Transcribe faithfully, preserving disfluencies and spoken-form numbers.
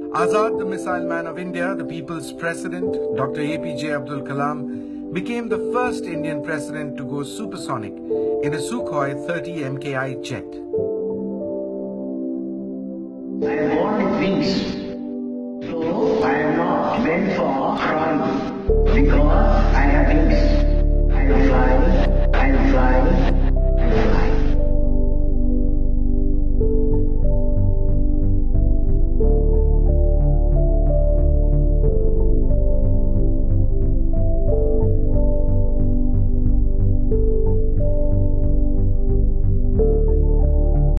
Azad, the missile man of India, the people's president, Doctor A P J Abdul Kalam, became the first Indian president to go supersonic in a Sukhoi thirty M K I jet.